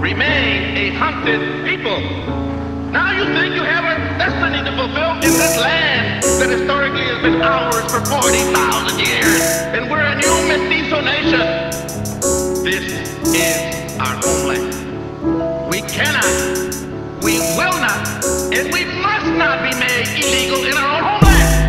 remain a hunted people. Now you think you have a destiny to fulfill in this land that historically has been ours for 40,000 years, and we're a new mestizo nation. This is our homeland. We cannot, we will not, and we must not be made illegal in our own homeland.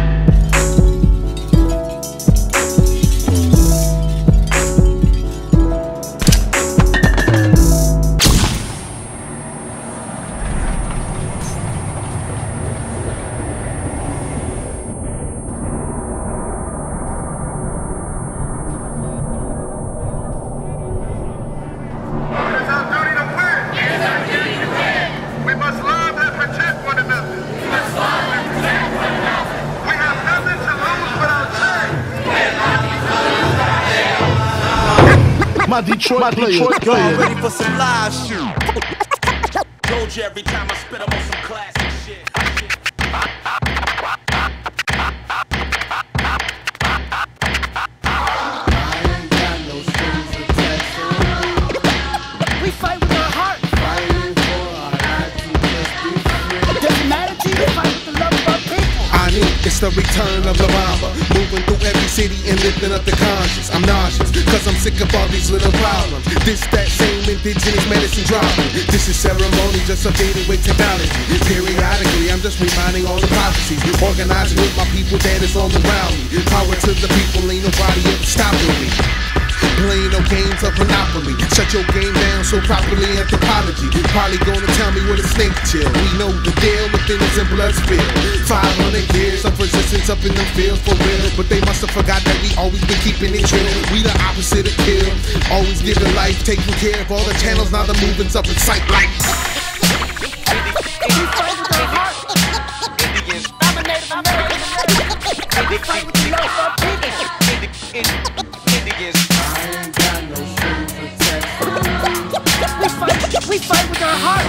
My Detroit players, go ready for some live shit. Told you every time I spit, I'm on some classic shit. We fight with our heart. Fighting for our right to just be free. Doesn't matter to you, we fight with the love of our people. I need, it's the return of the bomber. Moving through every city and lifting up the conscience. I'm nauseous, cause I'm sick of all these little problems. This, that same indigenous medicine dropping. This is ceremony, just updated with technology. Periodically, I'm just reminding all the prophecies. Organizing with my people that is all around me. Power to the people, ain't nobody ever stopping me. Playing no games of Monopoly. Shut your game down so properly anthropology. Probably gonna tell me what a snake chill. We know the deal, within us and blood spill. 500 years of resistance up in them fields for real. But they must have forgot that we always been keeping it chill. We the opposite of kill. Always giving life, taking care of all the channels. Now the movements up in sight like. We fight with our heart. I'm a Native American. We fight with the love of our people. We fight with our heart.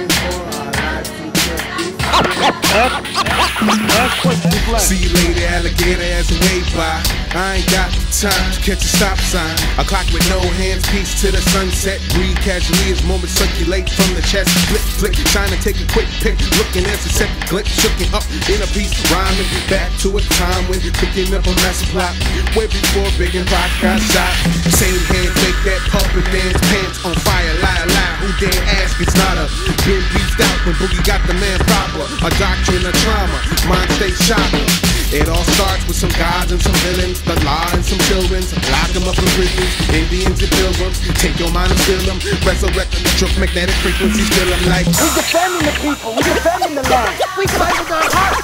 See you later, alligator, as a wave by. I ain't got the time to catch a stop sign. A clock with no hands, peace to the sunset. Breathe casually as moments circulate from the chest. Flick, flick, trying to take a quick pick. Looking as a second glint, shooking up in a piece, rhyming back to a time when picking up a massive plot. Way before Big and Rock got shot. Same hand, make that puppet dance, pants on fire, lie, lie. Who dare ask? It's not a been beefed out when Boogie got the man proper. A doctrine of trauma, mind state shocker. It all starts with some gods and some villains, the law and some children. Lock them up in prisons, Indians and pilgrims. Take your mind and steal them. Resurrect the electromagnetic frequencies, feel them like. We defending the people, we defending the land. We fight with our heart.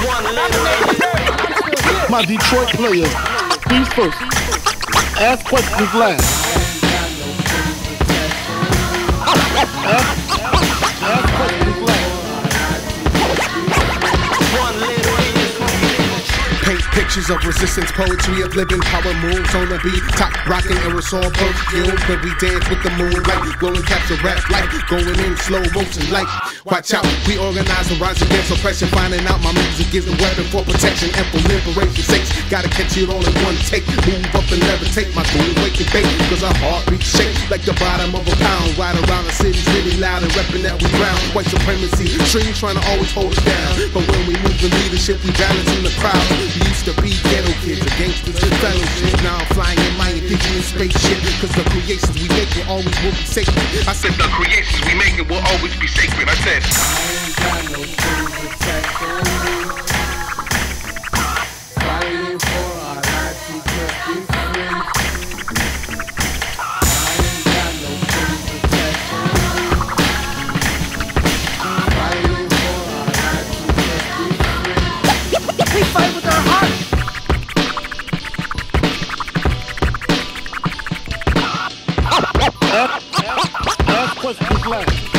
My Detroit players, please first. Ask questions last. Ask questions last. Paint pictures of resistance, poetry of living, power moves on the beat, top rocking aerosol perfume. When we dance with the moonlight, glowing capture rap light, going in slow motion like. Watch out, we organize and rise against oppression, finding out my music is a weapon for protection and for liberation's sake. Gotta catch it all in one take, move up and levitate, my goal wake and bake, cause our heart beats shake like the bottom of a pound. Ride around the city's really loud and repping that we ground. White supremacy, strings trying to always hold us down, but when we move in leadership, we balance in the crowd. We used to be ghetto kids, a gangsters, fellowship. Now I'm flying in my indigenous spaceship, cause the creations we make will always will be sacred. I said the creations we make will always be sacred. I said I ain't got no strings attached on me. Fighting for our right to just be free. I ain't got no strings attached on me. Fighting for our right to just be free. We fight with our heart. Ask questions last.